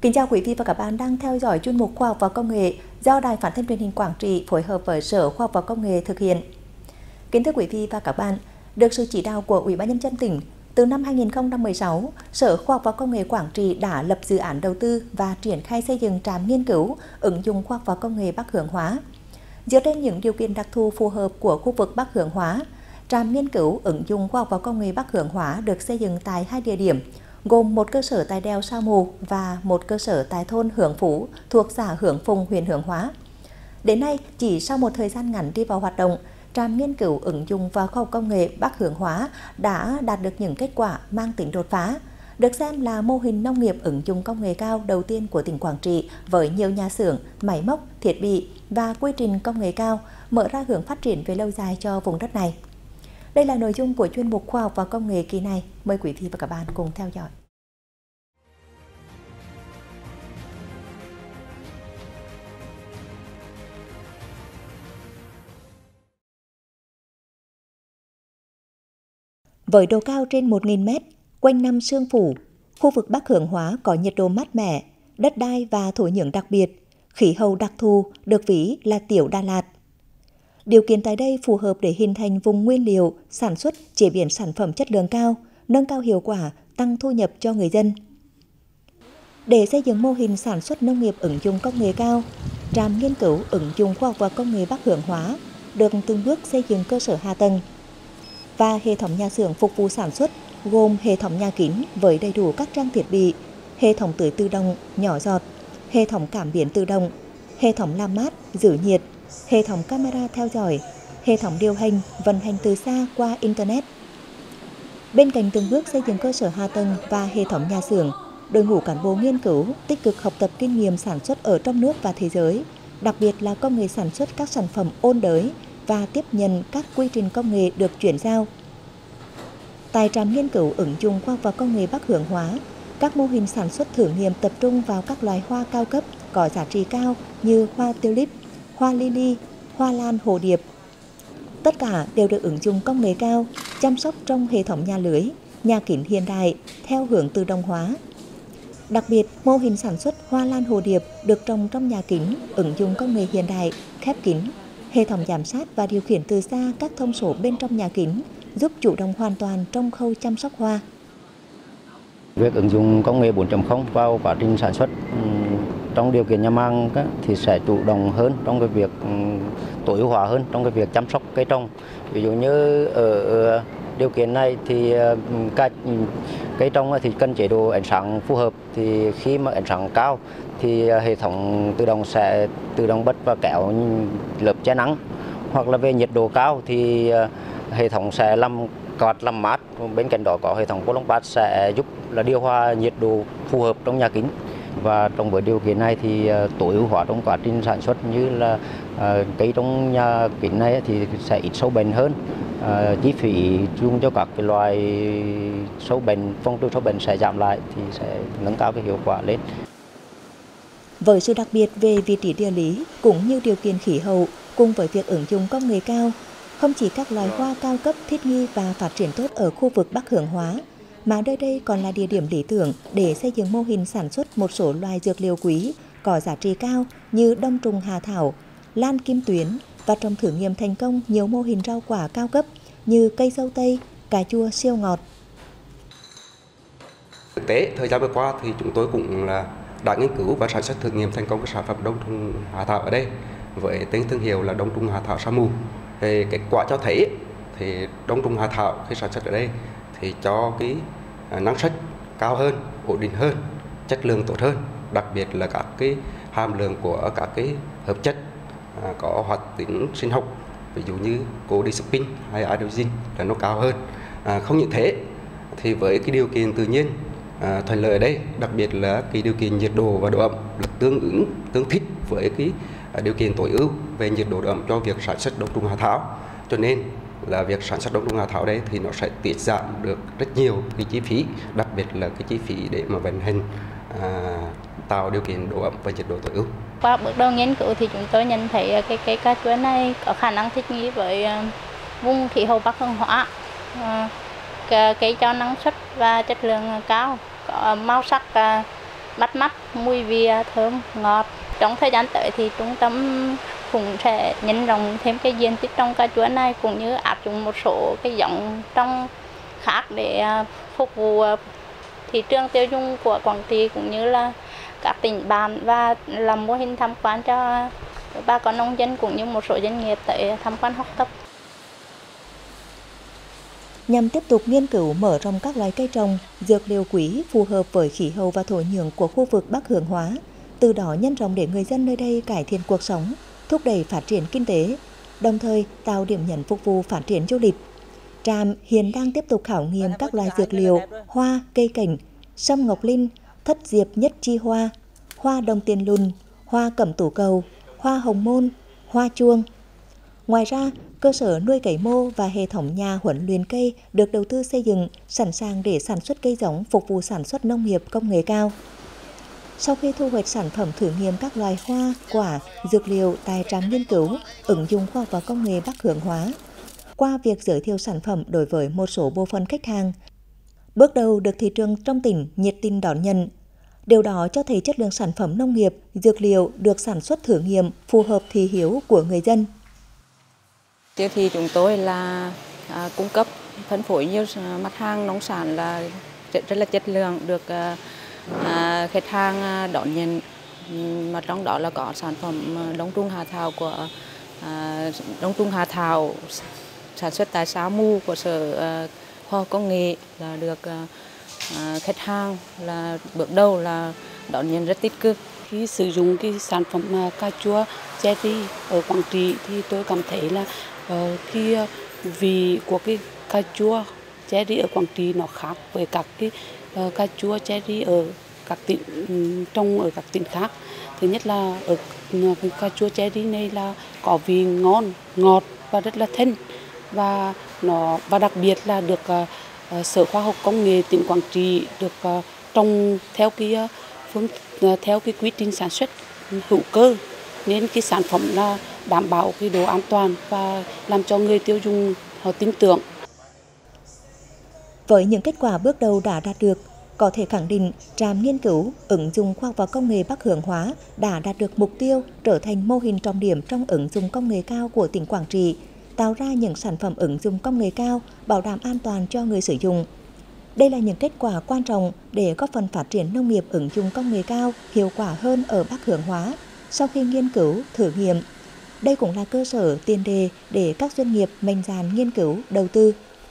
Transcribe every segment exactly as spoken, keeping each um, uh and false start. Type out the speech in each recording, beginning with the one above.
Kính chào quý vị và các bạn đang theo dõi chuyên mục Khoa học và Công nghệ do Đài Phát thanh Truyền hình Quảng Trị phối hợp với Sở Khoa học và Công nghệ thực hiện. Kính thưa quý vị và các bạn, được sự chỉ đạo của Ủy ban Nhân dân tỉnh, từ năm hai nghìn không trăm mười sáu, Sở Khoa học và Công nghệ Quảng Trị đã lập dự án đầu tư và triển khai xây dựng trạm nghiên cứu ứng dụng khoa học và công nghệ Bắc Hướng Hóa. Dựa trên những điều kiện đặc thù phù hợp của khu vực Bắc Hướng Hóa, trạm nghiên cứu ứng dụng khoa học và công nghệ Bắc Hướng Hóa được xây dựng tại hai địa điểm, gồm một cơ sở tại đèo Sa Mù và một cơ sở tại thôn Hướng Phú thuộc xã Hướng Phùng, huyện Hướng Hóa. Đến nay, chỉ sau một thời gian ngắn đi vào hoạt động, trạm nghiên cứu ứng dụng và khoa học công nghệ Bắc Hướng Hóa đã đạt được những kết quả mang tính đột phá, được xem là mô hình nông nghiệp ứng dụng công nghệ cao đầu tiên của tỉnh Quảng Trị với nhiều nhà xưởng, máy móc, thiết bị và quy trình công nghệ cao, mở ra hướng phát triển về lâu dài cho vùng đất này. Đây là nội dung của chuyên mục Khoa học và Công nghệ kỳ này. Mời quý vị và các bạn cùng theo dõi. Với độ cao trên một nghìn mét, quanh năm sương phủ, khu vực Bắc Hướng Hóa có nhiệt độ mát mẻ, đất đai và thổ nhưỡng đặc biệt, khí hậu đặc thù được ví là tiểu Đà Lạt. Điều kiện tại đây phù hợp để hình thành vùng nguyên liệu, sản xuất, chế biến sản phẩm chất lượng cao, nâng cao hiệu quả, tăng thu nhập cho người dân. Để xây dựng mô hình sản xuất nông nghiệp ứng dụng công nghệ cao, trạm nghiên cứu ứng dụng khoa học và công nghệ Bắc Hướng Hóa được từng bước xây dựng cơ sở hạ tầng và hệ thống nhà xưởng phục vụ sản xuất, gồm hệ thống nhà kính với đầy đủ các trang thiết bị, hệ thống tưới tự động, nhỏ giọt, hệ thống cảm biến tự động, hệ thống làm mát, giữ nhiệt, hệ thống camera theo dõi, hệ thống điều hành, vận hành từ xa qua Internet. Bên cạnh từng bước xây dựng cơ sở hạ tầng và hệ thống nhà xưởng, đội ngũ cán bộ nghiên cứu tích cực học tập kinh nghiệm sản xuất ở trong nước và thế giới, đặc biệt là công nghệ sản xuất các sản phẩm ôn đới và tiếp nhận các quy trình công nghệ được chuyển giao. Tại trạm nghiên cứu ứng dụng khoa học và công nghệ Bắc Hướng Hóa, các mô hình sản xuất thử nghiệm tập trung vào các loài hoa cao cấp có giá trị cao như hoa tulip, hoa lily, hoa lan hồ điệp. Tất cả đều được ứng dụng công nghệ cao, chăm sóc trong hệ thống nhà lưới, nhà kính hiện đại theo hướng tự động hóa. Đặc biệt, mô hình sản xuất hoa lan hồ điệp được trồng trong nhà kính, ứng dụng công nghệ hiện đại, khép kín, hệ thống giám sát và điều khiển từ xa các thông số bên trong nhà kính, giúp chủ động hoàn toàn trong khâu chăm sóc hoa. Việc ứng dụng công nghệ bốn chấm không vào quá trình sản xuất trong điều kiện nhà màng thì sẽ chủ động hơn trong cái việc tối ưu hóa hơn trong cái việc chăm sóc cây trồng. Ví dụ như ở điều kiện này thì cây trồng thì cần chế độ ánh sáng phù hợp, thì khi mà ánh sáng cao thì hệ thống tự động sẽ tự động bật và kéo lớp che nắng, hoặc là về nhiệt độ cao thì hệ thống sẽ làm quạt làm mát. Bên cạnh đó có hệ thống Colombas sẽ giúp là điều hòa nhiệt độ phù hợp trong nhà kính. Và trong với điều kiện này thì tối ưu hóa trong quá trình sản xuất, như là uh, cây trong nhà kính này thì sẽ ít sâu bệnh hơn, uh, chi phí dùng cho các cái loài sâu bệnh, phòng trừ sâu bệnh sẽ giảm lại, thì sẽ nâng cao cái hiệu quả lên. Với sự đặc biệt về vị trí địa lý cũng như điều kiện khí hậu, cùng với việc ứng dụng công nghệ cao, không chỉ các loài hoa cao cấp thích nghi và phát triển tốt ở khu vực Bắc Hướng Hóa, mà nơi đây còn là địa điểm lý tưởng để xây dựng mô hình sản xuất một số loài dược liệu quý có giá trị cao như đông trùng hà thảo, lan kim tuyến, và trồng thử nghiệm thành công nhiều mô hình rau quả cao cấp như cây dâu tây, cà chua siêu ngọt. Thực tế, thời gian vừa qua thì chúng tôi cũng là đã nghiên cứu và sản xuất thử nghiệm thành công các sản phẩm đông trùng hạ thảo ở đây với tên thương hiệu là đông trùng hạ thảo Sa Mù. Về kết quả cho thấy thì đông trùng hạ thảo khi sản xuất ở đây thì cho cái năng suất cao hơn, ổn định hơn, chất lượng tốt hơn, đặc biệt là các cái hàm lượng của các cái hợp chất à, có hoạt tính sinh học, ví dụ như codisepin hay iodine là nó cao hơn. À, không những thế thì với cái điều kiện tự nhiên à, thuận lợi ở đây, đặc biệt là cái điều kiện nhiệt độ và độ ẩm là tương ứng tương thích với cái à, điều kiện tối ưu về nhiệt độ độ ẩm cho việc sản xuất đông trùng hạ thảo. Cho nên là việc sản xuất đông trùng hạ thảo đây thì nó sẽ tiết giảm được rất nhiều cái chi phí, đặc biệt là cái chi phí để mà vận hành à, tạo điều kiện độ ẩm và nhiệt độ tối ưu. Qua bước đầu nghiên cứu thì chúng tôi nhận thấy cái cây cà chua này có khả năng thích nghi với vùng khí hậu Bắc Hướng Hóa, cây cho năng suất và chất lượng cao, có màu sắc bắt mắt, mùi vị thơm, ngọt. Trong thời gian tới thì trung tâm cũng sẽ nhân rộng thêm cái diện tích trồng cà chua này cũng như áp dụng một số cái giống trồng khác để phục vụ thị trường tiêu dùng của Quảng Trị cũng như là các tỉnh bạn và làm mô hình tham quan cho bà con nông dân cũng như một số doanh nghiệp tới tham quan học tập. Nhằm tiếp tục nghiên cứu mở rộng các loài cây trồng, dược liệu quý phù hợp với khí hậu và thổ nhưỡng của khu vực Bắc Hướng Hóa, từ đó nhân rộng để người dân nơi đây cải thiện cuộc sống, thúc đẩy phát triển kinh tế, đồng thời tạo điểm nhấn phục vụ phát triển du lịch. Trạm hiện đang tiếp tục khảo nghiệm các loài dược liệu, hoa, cây cảnh, sâm ngọc linh, thất diệp nhất chi hoa, hoa đồng tiền lùn, hoa cẩm tú cầu, hoa hồng môn, hoa chuông. Ngoài ra, cơ sở nuôi cấy mô và hệ thống nhà huấn luyện cây được đầu tư xây dựng sẵn sàng để sản xuất cây giống phục vụ sản xuất nông nghiệp công nghệ cao. Sau khi thu hoạch sản phẩm thử nghiệm các loài hoa, quả, dược liệu tại trạm nghiên cứu, ứng dụng khoa học và công nghệ Bắc Hướng Hóa, qua việc giới thiệu sản phẩm đối với một số bộ phận khách hàng, bước đầu được thị trường trong tỉnh nhiệt tình đón nhận. Điều đó cho thấy chất lượng sản phẩm nông nghiệp, dược liệu được sản xuất thử nghiệm phù hợp thị hiếu của người dân. Siêu thị chúng tôi là à, cung cấp phân phối nhiều mặt hàng nông sản là rất, rất là chất lượng, được à, à, khách hàng đón nhận, mà trong đó là có sản phẩm đông trùng hạ thảo của à, đông trùng hạ thảo sản xuất tại Sa Mu của Sở à, Khoa học Công nghệ là được à, khách hàng là bước đầu là đón nhận rất tích cực. Khi sử dụng cái sản phẩm cà chua cherry ở Quảng Trị thì tôi cảm thấy là uh, cái vị của cái cà chua cherry ở Quảng Trị nó khác với các cái uh, cà chua cherry ở các tỉnh um, trồng ở các tỉnh khác. Thứ nhất là ở uh, cà chua cherry này là có vị ngon, ngọt và rất là thanh, và nó và đặc biệt là được uh, uh, Sở Khoa học Công nghệ tỉnh Quảng Trị được uh, trồng theo cái uh, phương theo cái quy trình sản xuất hữu cơ, nên cái sản phẩm là đảm bảo cái độ an toàn và làm cho người tiêu dùng họ tin tưởng. Với những kết quả bước đầu đã đạt được, có thể khẳng định trạm nghiên cứu ứng dụng khoa học và công nghệ Bắc Hướng Hóa đã đạt được mục tiêu trở thành mô hình trọng điểm trong ứng dụng công nghệ cao của tỉnh Quảng Trị, tạo ra những sản phẩm ứng dụng công nghệ cao bảo đảm an toàn cho người sử dụng. Đây là những kết quả quan trọng để góp phần phát triển nông nghiệp ứng dụng công nghệ cao hiệu quả hơn ở Bắc Hướng Hóa sau khi nghiên cứu, thử nghiệm. Đây cũng là cơ sở tiền đề để các doanh nghiệp mạnh dạn nghiên cứu, đầu tư.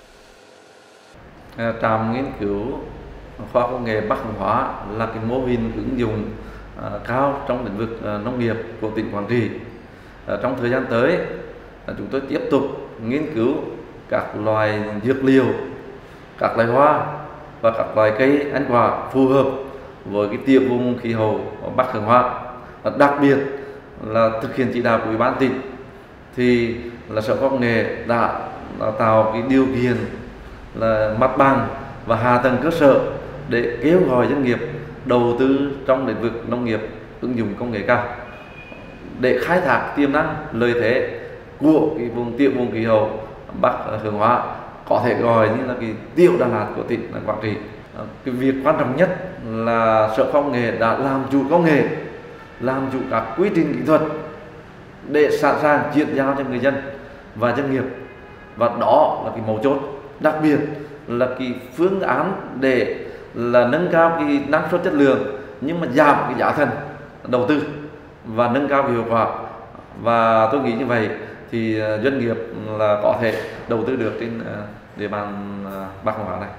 Trạm nghiên cứu khoa học công nghệ Bắc Hướng Hóa là cái mô hình ứng dụng cao trong lĩnh vực nông nghiệp của tỉnh Quảng Trị. Trong thời gian tới, chúng tôi tiếp tục nghiên cứu các loài dược liệu, các loài hoa và các loài cây ăn quả phù hợp với cái tiểu vùng khí hậu Bắc Hướng Hóa. Đặc biệt là thực hiện chỉ đạo của Ủy ban tỉnh thì là Sở Khoa học Công nghệ đã, đã tạo cái điều kiện là mặt bằng và hạ tầng cơ sở để kêu gọi doanh nghiệp đầu tư trong lĩnh vực nông nghiệp ứng dụng công nghệ cao để khai thác tiềm năng lợi thế của cái vùng tiểu vùng khí hậu Bắc Hướng Hóa, có thể gọi như là cái tiểu Đà Lạt của tỉnh Quảng Trị. Cái việc quan trọng nhất là Sở Khoa học Công nghệ đã làm chủ công nghệ, làm chủ các quy trình kỹ thuật để sẵn sàng chuyển giao cho người dân và doanh nghiệp, và đó là cái mấu chốt. Đặc biệt là cái phương án để là nâng cao cái năng suất chất lượng nhưng mà giảm cái giá thành đầu tư và nâng cao cái hiệu quả, và tôi nghĩ như vậy thì doanh nghiệp là có thể đầu tư được trên địa bàn Bắc Hướng Hóa này.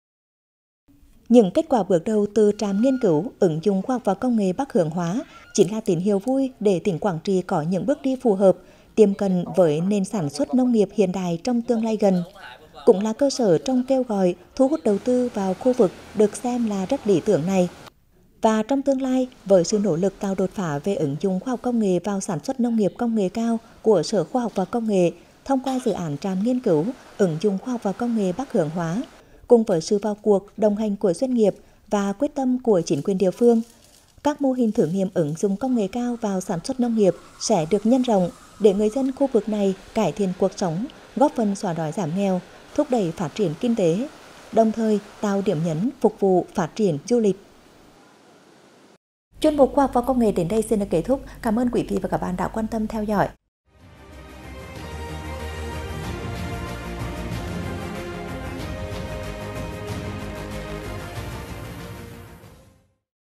Những kết quả bước đầu từ trạm nghiên cứu ứng dụng khoa học và công nghệ Bắc Hướng Hóa chính là tín hiệu vui để tỉnh Quảng Trị có những bước đi phù hợp, tiệm cận với nền sản xuất nông nghiệp hiện đại trong tương lai gần. Cũng là cơ sở trong kêu gọi thu hút đầu tư vào khu vực được xem là rất lý tưởng này. Và trong tương lai, với sự nỗ lực tạo đột phá về ứng dụng khoa học công nghệ vào sản xuất nông nghiệp công nghệ cao của Sở Khoa học và Công nghệ thông qua dự án trạm nghiên cứu ứng dụng khoa học và công nghệ Bắc Hướng Hóa, cùng với sự vào cuộc đồng hành của doanh nghiệp và quyết tâm của chính quyền địa phương, các mô hình thử nghiệm ứng dụng công nghệ cao vào sản xuất nông nghiệp sẽ được nhân rộng để người dân khu vực này cải thiện cuộc sống, góp phần xóa đói giảm nghèo, thúc đẩy phát triển kinh tế, đồng thời tạo điểm nhấn phục vụ phát triển du lịch. Chuyên mục Khoa học và Công nghệ đến đây xin được kết thúc. Cảm ơn quý vị và các bạn đã quan tâm theo dõi.